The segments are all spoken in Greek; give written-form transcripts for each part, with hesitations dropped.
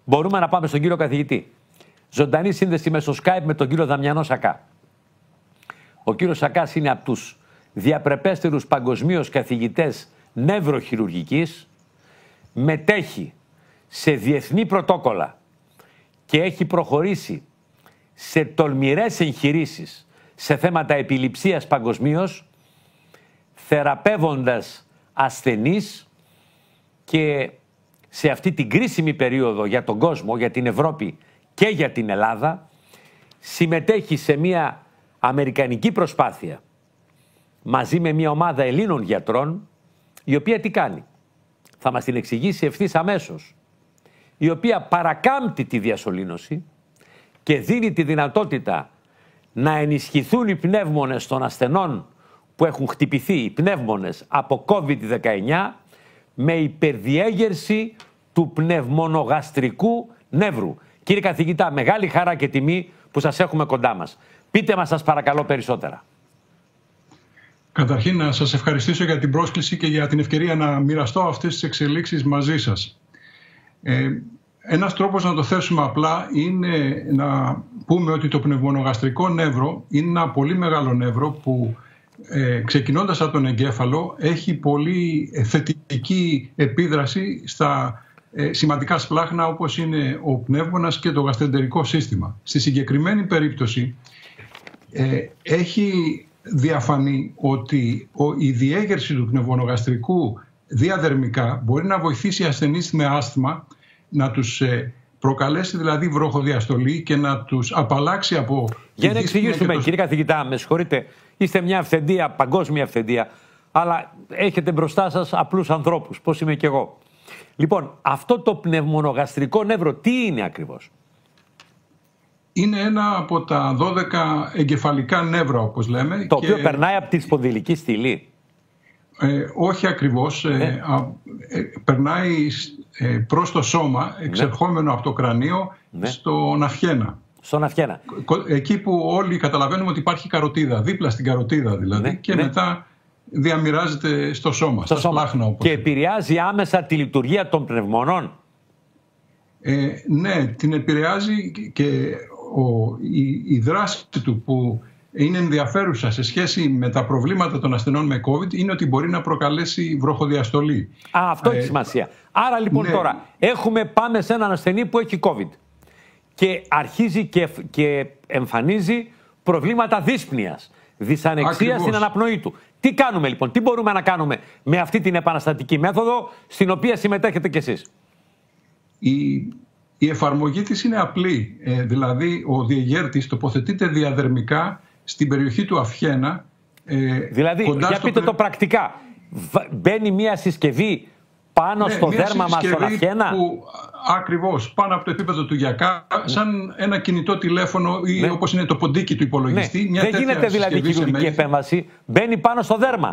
Μπορούμε να πάμε στον κύριο καθηγητή. Ζωντανή σύνδεση μέσω Skype με τον κύριο Δαμιανό Σακά. Ο κύριος Σακάς είναι από τους διαπρεπέστερους παγκοσμίως καθηγητές νευροχειρουργικής, μετέχει σε διεθνή πρωτόκολλα και έχει προχωρήσει σε τολμηρές εγχειρήσεις σε θέματα επιληψίας παγκοσμίως, θεραπεύοντας ασθενείς, και σε αυτή την κρίσιμη περίοδο για τον κόσμο, για την Ευρώπη και για την Ελλάδα, συμμετέχει σε μια αμερικανική προσπάθεια μαζί με μια ομάδα Ελλήνων γιατρών, η οποία τι κάνει? Θα μας την εξηγήσει ευθύς αμέσως. Η οποία παρακάμπτει τη διασωλήνωση και δίνει τη δυνατότητα να ενισχυθούν οι πνεύμονες των ασθενών που έχουν χτυπηθεί, οι πνεύμονες από COVID-19, με υπερδιέγερση του πνευμονογαστρικού νεύρου. Κύριε καθηγητά, μεγάλη χαρά και τιμή που σας έχουμε κοντά μας. Πείτε μας, σας παρακαλώ, περισσότερα. Καταρχήν, να σας ευχαριστήσω για την πρόσκληση και για την ευκαιρία να μοιραστώ αυτές τις εξελίξεις μαζί σας. Ένας τρόπος να το θέσουμε απλά είναι να πούμε ότι το πνευμονογαστρικό νεύρο είναι ένα πολύ μεγάλο νεύρο που ξεκινώντας από τον εγκέφαλο έχει πολύ θετική επίδραση στα σημαντικά σπλάχνα όπως είναι ο πνεύμονας και το γαστρεντερικό σύστημα. Στη συγκεκριμένη περίπτωση έχει διαφανεί ότι η διέγερση του πνευμονογαστρικού διαδερμικά μπορεί να βοηθήσει ασθενείς με ασθμα, να τους προκαλέσει δηλαδή βροχοδιαστολή και να τους απαλλάξει από... Για να εξηγήσουμε, κύριε καθηγητά, με συγχωρείτε, είστε μια αυθεντία, παγκόσμια αυθεντία, αλλά έχετε μπροστά σας απλούς ανθρώπους, πώς είμαι κι εγώ. Λοιπόν, αυτό το πνευμονογαστρικό νεύρο τι είναι ακριβώς? Είναι ένα από τα 12 εγκεφαλικά νεύρα, όπως λέμε. Το οποίο περνάει από τη σπονδυλική στήλη. Όχι ακριβώς. Ναι. Περνάει προς το σώμα, εξερχόμενο από το κρανίο, στον αυχένα. Στον αυχένα. Εκεί που όλοι καταλαβαίνουμε ότι υπάρχει καροτίδα, δίπλα στην καροτίδα δηλαδή, και μετά διαμοιράζεται στο σώμα, στα σπλάχνα. Όπως και επηρεάζει άμεσα τη λειτουργία των πνευμονών. Ναι, την επηρεάζει και η δράση του που είναι ενδιαφέρουσα σε σχέση με τα προβλήματα των ασθενών με COVID είναι ότι μπορεί να προκαλέσει βροχοδιαστολή. Αυτό έχει σημασία. Άρα λοιπόν τώρα πάμε σε έναν ασθενή που έχει COVID και αρχίζει και εμφανίζει προβλήματα δύσπνοιας, δυσανεξίας στην αναπνοή του. Τι κάνουμε λοιπόν, τι μπορούμε να κάνουμε με αυτή την επαναστατική μέθοδο στην οποία συμμετέχετε κι εσείς? Η εφαρμογή της είναι απλή, δηλαδή ο διεγέρτης τοποθετείται διαδερμικά στην περιοχή του αυχένα. Δηλαδή, για πείτε το πρακτικά, μπαίνει μια συσκευή πάνω στο δέρμα μας στον αυχένα? Ακριβώς, πάνω από το επίπεδο του γιακά, σαν ένα κινητό τηλέφωνο ή όπως είναι το ποντίκι του υπολογιστή. Μια δεν γίνεται δηλαδή χειρουργική επέμβαση, μπαίνει πάνω στο δέρμα.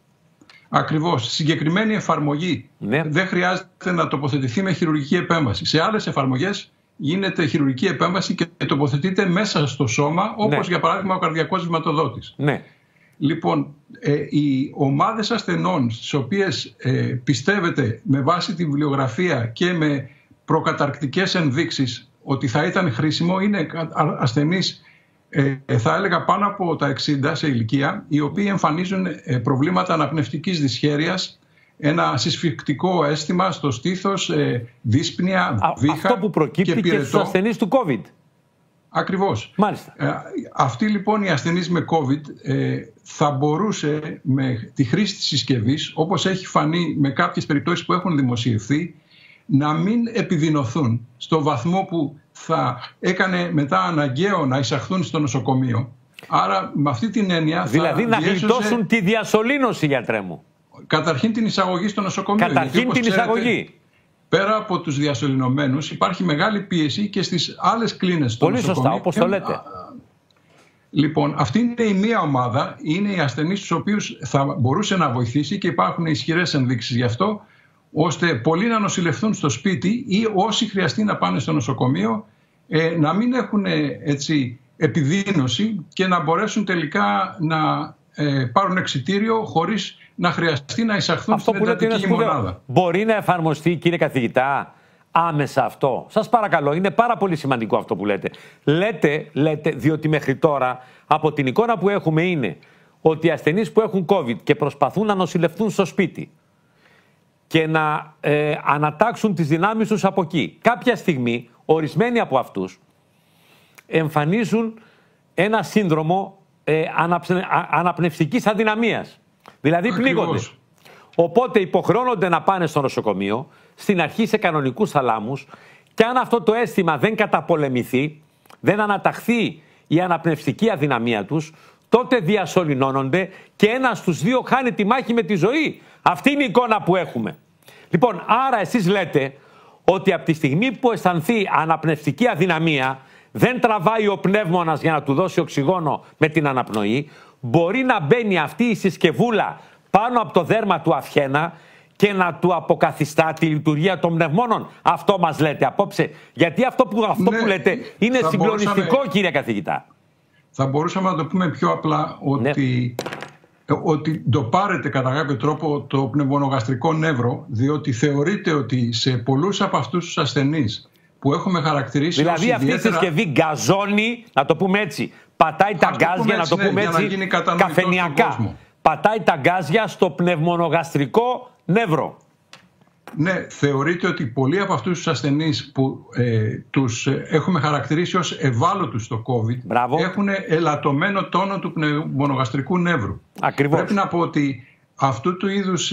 Ακριβώς. Συγκεκριμένη εφαρμογή δεν χρειάζεται να τοποθετηθεί με χειρουργική επέμβαση. Σε άλλες εφαρμογές γίνεται χειρουργική επέμβαση και τοποθετείται μέσα στο σώμα, όπως για παράδειγμα ο καρδιακός βηματοδότης. Λοιπόν, οι ομάδες ασθενών στις οποίες πιστεύετε με βάση τη βιβλιογραφία και με προκαταρκτικές ενδείξεις ότι θα ήταν χρήσιμο είναι ασθενείς, θα έλεγα πάνω από τα 60 σε ηλικία, οι οποίοι εμφανίζουν προβλήματα αναπνευστικής δυσχέρειας, ένα συσφυκτικό αίσθημα στο στήθος, δύσπνοια, βήχα. Αυτό που προκύπτει και στους ασθενείς του COVID. Ακριβώς. Μάλιστα. Αυτοί λοιπόν οι ασθενείς με COVID θα μπορούσε με τη χρήση της συσκευής, όπως έχει φανεί με κάποιες περιπτώσεις που έχουν δημοσιευθεί, να μην επιδεινωθούν στο βαθμό που θα έκανε μετά αναγκαίο να εισαχθούν στο νοσοκομείο. Άρα με αυτή την έννοια δηλαδή να γλιτώσουν τη διασωλήνωση, γιατρέ μου. Καταρχήν την εισαγωγή στο νοσοκομείο. Καταρχήν την εισαγωγή. Πέρα από τους διασωληνωμένους υπάρχει μεγάλη πίεση και στις άλλες κλίνες στο νοσοκομείο. Πολύ σωστά, όπως το λέτε. Λοιπόν, αυτή είναι η μία ομάδα. Είναι οι ασθενείς τους οποίους θα μπορούσε να βοηθήσει και υπάρχουν ισχυρές ενδείξεις γι' αυτό, ώστε πολλοί να νοσηλευτούν στο σπίτι ή όσοι χρειαστεί να πάνε στο νοσοκομείο να μην έχουν έτσι επιδείνωση και να μπορέσουν τελικά να πάρουν εξιτήριο χωρίς να χρειαστεί να εισαχθούν στην εντατική μονάδα. Μπορεί να εφαρμοστεί, κύριε καθηγητά, άμεσα αυτό? Σας παρακαλώ, είναι πάρα πολύ σημαντικό αυτό που λέτε. Λέτε, διότι μέχρι τώρα από την εικόνα που έχουμε είναι ότι οι ασθενείς που έχουν COVID και προσπαθούν να νοσηλευτούν στο σπίτι και να ανατάξουν τις δυνάμεις τους από εκεί, κάποια στιγμή ορισμένοι από αυτούς εμφανίζουν ένα σύνδρομο αναπνευστικής αδυναμίας. Δηλαδή πνίγονται. Οπότε υποχρεώνονται να πάνε στο νοσοκομείο, στην αρχή σε κανονικούς θαλάμους, και αν αυτό το αίσθημα δεν καταπολεμηθεί, δεν αναταχθεί η αναπνευστική αδυναμία τους, τότε διασωληνώνονται και ένας στους δύο χάνει τη μάχη με τη ζωή. Αυτή είναι η εικόνα που έχουμε. Λοιπόν, άρα εσείς λέτε ότι από τη στιγμή που αισθανθεί αναπνευστική αδυναμία, δεν τραβάει ο πνεύμονας για να του δώσει οξυγόνο με την αναπνοή, μπορεί να μπαίνει αυτή η συσκευούλα πάνω από το δέρμα του αυχένα και να του αποκαθιστά τη λειτουργία των πνευμόνων. Αυτό μας λέτε απόψε. Γιατί αυτό που λέτε είναι συγκλονιστικό, κύριε καθηγητά. Θα μπορούσαμε να το πούμε πιο απλά ότι το πάρετε κατά κάποιο τρόπο το πνευμονογαστρικό νεύρο, διότι θεωρείται ότι σε πολλούς από αυτούς τους ασθενείς που έχουμε χαρακτηρίσει. Δηλαδή αυτή η συσκευή γκαζώνει, να το πούμε έτσι, πατάει τα γκάζια, να το πούμε έτσι, καφενιακά. Πατάει τα γκάζια στο πνευμονογαστρικό νεύρο. Ναι, θεωρείται ότι πολλοί από αυτούς τους ασθενείς που τους έχουμε χαρακτηρίσει ως ευάλωτους στο COVID έχουν ελαττωμένο τόνο του πνευμονογαστρικού νεύρου. Ακριβώς. Πρέπει να πω ότι αυτού του είδους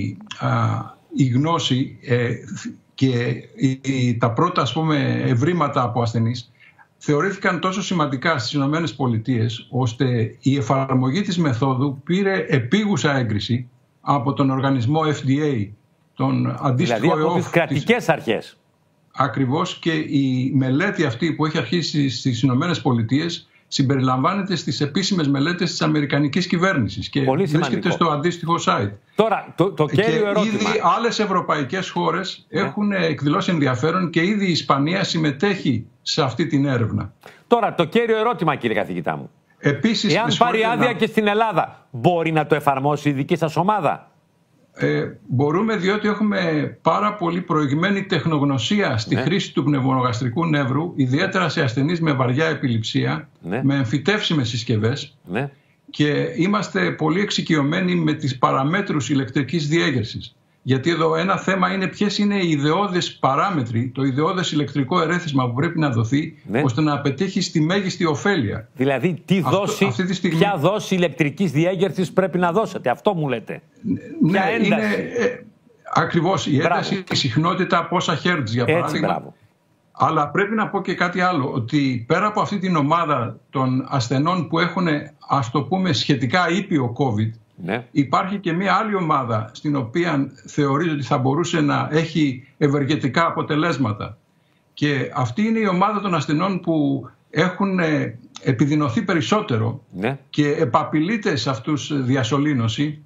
η γνώση και τα πρώτα, ας πούμε, ευρήματα από ασθενείς θεωρήθηκαν τόσο σημαντικά στις ΗΠΑ, ώστε η εφαρμογή της μεθόδου πήρε επίγουσα έγκριση από τον οργανισμό FDA, τον αντίστοιχο δηλαδή από τις κρατικές αρχές. Ακριβώς, και η μελέτη αυτή που έχει αρχίσει στις ΗΠΑ συμπεριλαμβάνεται στις επίσημες μελέτες της αμερικανικής κυβέρνησης και βρίσκεται στο αντίστοιχο site. Τώρα, το κέριο ερώτημα. Ήδη άλλες ευρωπαϊκές χώρες έχουν εκδηλώσει ενδιαφέρον και ήδη η Ισπανία συμμετέχει σε αυτή την έρευνα. Τώρα, το κέριο ερώτημα, κύριε καθηγητά μου. Επίσης, εάν πάρει άδεια και στην Ελλάδα, μπορεί να το εφαρμόσει η δική σας ομάδα? Μπορούμε, διότι έχουμε πάρα πολύ προηγμένη τεχνογνωσία στη χρήση του πνευμονογαστρικού νεύρου, ιδιαίτερα σε ασθενείς με βαριά επιληψία, με εμφυτεύσιμες συσκευές, και είμαστε πολύ εξοικειωμένοι με τις παραμέτρους ηλεκτρικής διέγερσης. Γιατί εδώ ένα θέμα είναι ποιες είναι οι ιδεώδες παράμετροι, το ιδεώδες ηλεκτρικό ερέθισμα που πρέπει να δοθεί, ώστε να πετύχει στη μέγιστη ωφέλεια. Δηλαδή, ποια δόση ηλεκτρικής διέγερσης πρέπει να δώσετε, αυτό μου λέτε? Ναι, ακριβώς η ένταση, η συχνότητα, πόσα hertz για παράδειγμα. Αλλά πρέπει να πω και κάτι άλλο, ότι πέρα από αυτή την ομάδα των ασθενών που έχουν, ας το πούμε, σχετικά ήπιο COVID, υπάρχει και μια άλλη ομάδα στην οποία θεωρείται ότι θα μπορούσε να έχει ευεργετικά αποτελέσματα. Και αυτή είναι η ομάδα των ασθενών που έχουν επιδεινωθεί περισσότερο και επαπειλείται σε αυτούς διασωλήνωση.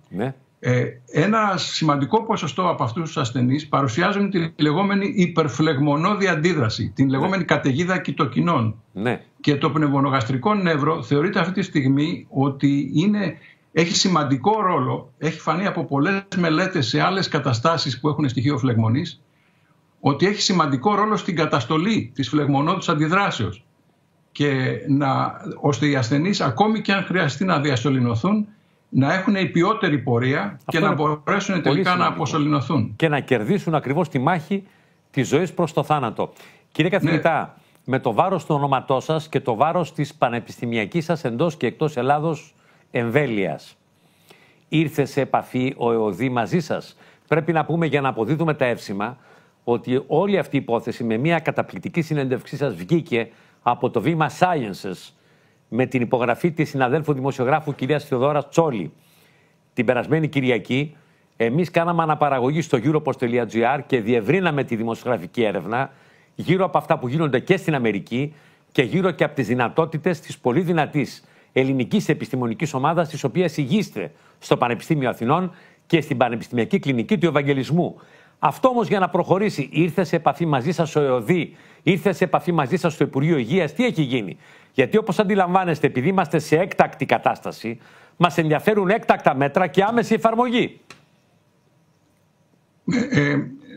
Ένα σημαντικό ποσοστό από αυτούς τους ασθενείς παρουσιάζουν τη λεγόμενη υπερφλεγμονώδη αντίδραση, την λεγόμενη καταιγίδα κοιτοκινών. Και το πνευμονογαστρικό νεύρο θεωρείται αυτή τη στιγμή ότι έχει σημαντικό ρόλο, έχει φανεί από πολλές μελέτες σε άλλες καταστάσεις που έχουν στοιχείο φλεγμονής, ότι έχει σημαντικό ρόλο στην καταστολή της φλεγμονώδους αντιδράσεως, και ώστε οι ασθενείς, ακόμη και αν χρειαστεί να διασωληνωθούν, να έχουν υπιότερη πορεία και να μπορέσουν τελικά να αποσωληνωθούν. Και να κερδίσουν ακριβώς τη μάχη της ζωής προς το θάνατο. Κύριε καθηγητά, με το βάρος του ονόματός σας και το βάρος της πανεπιστημιακής σας εντός και εκτός Ελλάδος εμβέλειας, ήρθε σε επαφή ο ΕΟΔΗ μαζί σας? Πρέπει να πούμε, για να αποδίδουμε τα εύσημα, ότι όλη αυτή η υπόθεση με μια καταπληκτική συνέντευξή σας βγήκε από το βήμα Sciences, με την υπογραφή της συναδέλφου δημοσιογράφου κυρίας Θεοδόρας Τσόλη. Την περασμένη Κυριακή εμείς κάναμε αναπαραγωγή στο Europos.gr και διευρύναμε τη δημοσιογραφική έρευνα γύρω από αυτά που γίνονται και στην Αμερική και γύρω και από τις δυνατότητες της πολύ δυνατής ελληνικής επιστημονικής ομάδας, της οποίας ηγείστε στο Πανεπιστήμιο Αθηνών και στην Πανεπιστημιακή Κλινική του Ευαγγελισμού. Αυτό όμως, για να προχωρήσει, ήρθε σε επαφή μαζί σας ο ΕΟΔΗ, ήρθε σε επαφή μαζί σας το Υπουργείο Υγείας? Τι έχει γίνει? Γιατί όπως αντιλαμβάνεστε, επειδή είμαστε σε έκτακτη κατάσταση, μας ενδιαφέρουν έκτακτα μέτρα και άμεση εφαρμογή.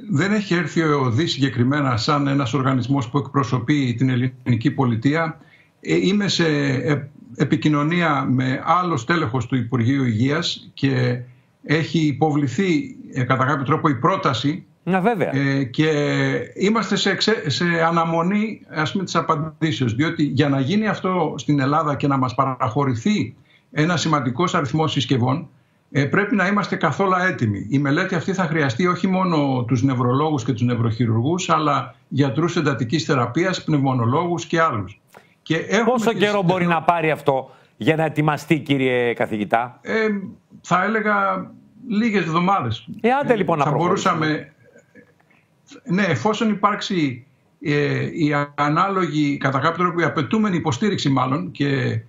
δεν έχει έρθει ο ΟΔΙ συγκεκριμένα σαν ένας οργανισμός που εκπροσωπεί την ελληνική πολιτεία. Είμαι σε επικοινωνία με άλλο στέλεχος του Υπουργείου Υγείας και έχει υποβληθεί κατά κάποιο τρόπο η πρόταση. Και είμαστε σε αναμονή, ας πούμε, της απαντήσεως, διότι για να γίνει αυτό στην Ελλάδα και να μας παραχωρηθεί ένα σημαντικός αριθμός συσκευών, πρέπει να είμαστε καθόλου έτοιμοι. Η μελέτη αυτή θα χρειαστεί όχι μόνο τους νευρολόγους και τους νευροχειρουργούς, αλλά γιατρούς εντατικής θεραπείας, πνευμονολόγους και άλλους. Πόσο καιρό μπορεί να πάρει αυτό για να ετοιμαστεί, κύριε καθηγητά? Θα έλεγα λίγες εβδομάδες. Άντε λοιπόν να μπορούσαμε. Ναι, εφόσον υπάρξει η ανάλογη, κατά κάποιο τρόπο η απαιτούμενη υποστήριξη μάλλον, και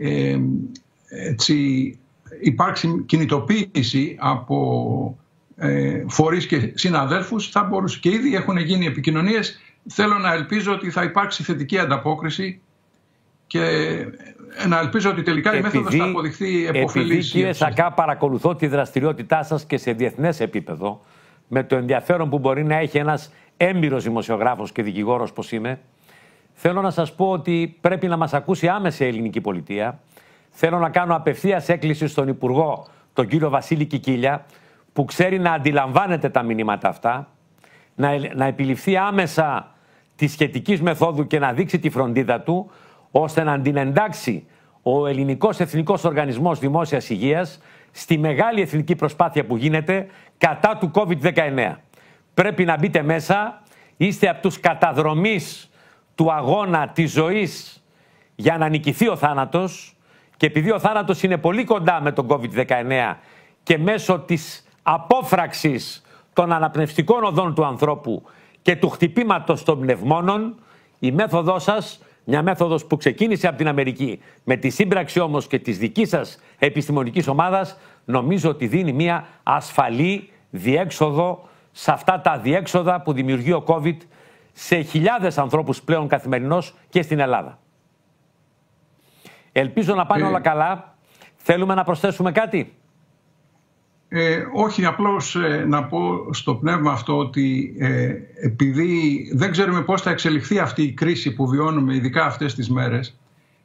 έτσι υπάρξει κινητοποίηση από φορείς και συναδέλφους, θα μπορούσε, και ήδη έχουν γίνει επικοινωνίες. Θέλω να ελπίζω ότι θα υπάρξει θετική ανταπόκριση και να ελπίζω ότι τελικά η μέθοδος θα αποδειχθεί επωφελής. Επειδή, κύριε Σακά, παρακολουθώ τη δραστηριότητά σας και σε διεθνές επίπεδο, με το ενδιαφέρον που μπορεί να έχει ένας έμπειρος δημοσιογράφος και δικηγόρος όπως είμαι, θέλω να σας πω ότι πρέπει να μας ακούσει άμεσα η ελληνική πολιτεία. Θέλω να κάνω απευθείας έκκληση στον Υπουργό, τον κύριο Βασίλη Κικίλια, που ξέρει να αντιλαμβάνεται τα μηνύματα αυτά, να επιληφθεί άμεσα τη σχετικής μεθόδου και να δείξει τη φροντίδα του, ώστε να την εντάξει ο Ελληνικός Εθνικός Οργανισμός Δημόσιας Υγείας στη μεγάλη εθνική προσπάθεια που γίνεται κατά του COVID-19. Πρέπει να μπείτε μέσα, είστε από τους καταδρομείς του αγώνα της ζωής για να νικηθεί ο θάνατος, και επειδή ο θάνατος είναι πολύ κοντά με τον COVID-19 και μέσω της απόφραξης των αναπνευστικών οδών του ανθρώπου και του χτυπήματος των πνευμόνων, η μέθοδός σας, μια μέθοδος που ξεκίνησε από την Αμερική, με τη σύμπραξη όμως και της δικής σας επιστημονικής ομάδας, νομίζω ότι δίνει μια ασφαλή διέξοδο σε αυτά τα διέξοδα που δημιουργεί ο COVID σε χιλιάδες ανθρώπους πλέον καθημερινώς και στην Ελλάδα. Ελπίζω να πάνε όλα καλά. Θέλουμε να προσθέσουμε κάτι? Όχι, απλώς να πω στο πνεύμα αυτό ότι επειδή δεν ξέρουμε πώς θα εξελιχθεί αυτή η κρίση που βιώνουμε, ειδικά αυτές τις μέρες,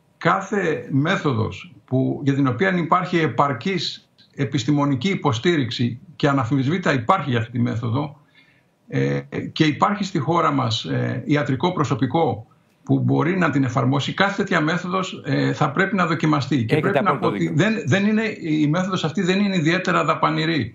κάθε μέθοδος για την οποία υπάρχει επαρκής επιστημονική υποστήριξη, και αναμφισβήτητα υπάρχει για αυτή τη μέθοδο, και υπάρχει στη χώρα μας ιατρικό προσωπικό που μπορεί να την εφαρμόσει, κάθε τέτοια μέθοδος θα πρέπει να δοκιμαστεί. Και πρέπει να πω ότι η μέθοδος αυτή δεν είναι ιδιαίτερα δαπανηρή.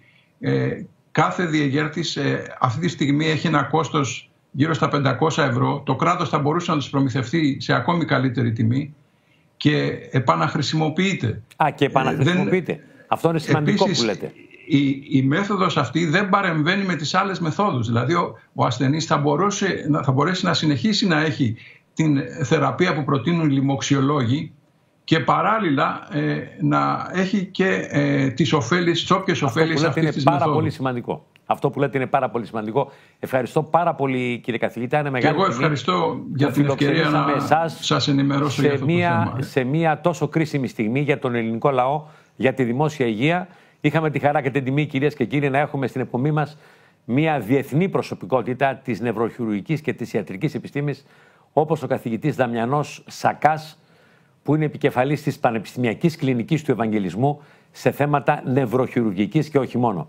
Κάθε διεγέρτης αυτή τη στιγμή έχει ένα κόστος γύρω στα 500 ευρώ. Το κράτος θα μπορούσε να τους προμηθευτεί σε ακόμη καλύτερη τιμή και επαναχρησιμοποιείται. Και επαναχρησιμοποιείται. Αυτό είναι σημαντικό. Επίσης, που λέτε. Η μέθοδος αυτή δεν παρεμβαίνει με τις άλλες μεθόδους. Δηλαδή ο ασθενής θα μπορέσει να συνεχίσει να έχει την θεραπεία που προτείνουν οι λοιμοξιολόγοι και παράλληλα να έχει και τις όποιες ωφέλεις αυτής της μεθόδου. Πολύ σημαντικό. Αυτό που λέτε είναι πάρα πολύ σημαντικό. Ευχαριστώ πάρα πολύ, κύριε καθηγητά. Είναι μεγάλη τιμή. Εγώ ευχαριστώ για την ευκαιρία να σας ενημερώσω για αυτό το θέμα. Σε μια τόσο κρίσιμη στιγμή για τον ελληνικό λαό, για τη δημόσια υγεία. Είχαμε τη χαρά και την τιμή, κυρίες και κύριοι, να έχουμε στην επομνή μας μια διεθνή προσωπικότητα της νευροχειρουργικής και της ιατρικής επιστήμης, όπως ο καθηγητής Δαμιανός Σακάς, που είναι επικεφαλής της Πανεπιστημιακής Κλινικής του Ευαγγελισμού σε θέματα νευροχειρουργικής και όχι μόνο.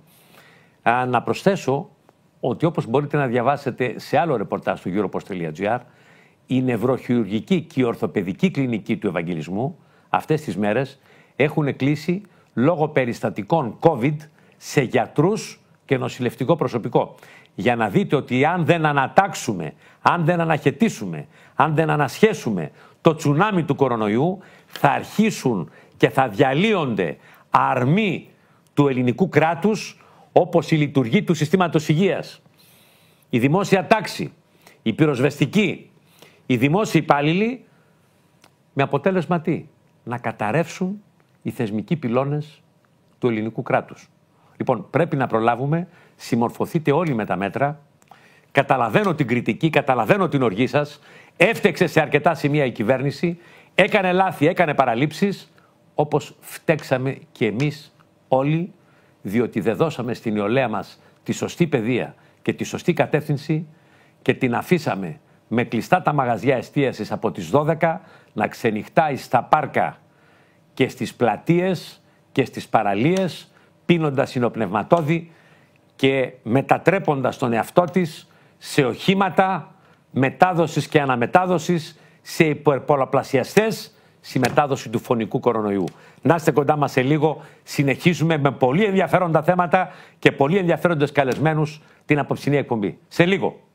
Να προσθέσω ότι, όπως μπορείτε να διαβάσετε σε άλλο ρεπορτάζ του Europos.gr, η νευροχειρουργική και η ορθοπαιδική κλινική του Ευαγγελισμού αυτές τις μέρες έχουν κλείσει λόγω περιστατικών COVID σε γιατρούς και νοσηλευτικό προσωπικό. Για να δείτε ότι αν δεν ανατάξουμε, αν δεν αναχαιτήσουμε, αν δεν ανασχέσουμε το τσουνάμι του κορονοϊού, θα αρχίσουν και θα διαλύονται αρμοί του ελληνικού κράτους, όπως η λειτουργία του συστήματος υγείας, η δημόσια τάξη, η πυροσβεστική, οι δημόσιοι υπάλληλοι, με αποτέλεσμα τι? Να καταρρεύσουν οι θεσμικοί πυλώνες του ελληνικού κράτους. Λοιπόν, πρέπει να προλάβουμε, συμμορφωθείτε όλοι με τα μέτρα. Καταλαβαίνω την κριτική, καταλαβαίνω την οργή σας. Έφτεξε σε αρκετά σημεία η κυβέρνηση, έκανε λάθη, έκανε παραλήψεις, όπως φταίξαμε και εμείς όλοι, διότι δεν δώσαμε στην νεολαία μας τη σωστή παιδεία και τη σωστή κατεύθυνση και την αφήσαμε με κλειστά τα μαγαζιά εστίασης από τις 12 να ξενυχτάει στα πάρκα και στις πλατείες και στις παραλίες, πίνοντας συνοπνευματώδη και μετατρέποντας τον εαυτό της σε οχήματα μετάδοσης και αναμετάδοσης, σε υπερπολαπλασιαστές στη μετάδοση του φωνικού κορονοϊού. Να είστε κοντά μας σε λίγο. Συνεχίζουμε με πολύ ενδιαφέροντα θέματα και πολύ ενδιαφέροντες καλεσμένους την απόψινή εκπομπή. Σε λίγο.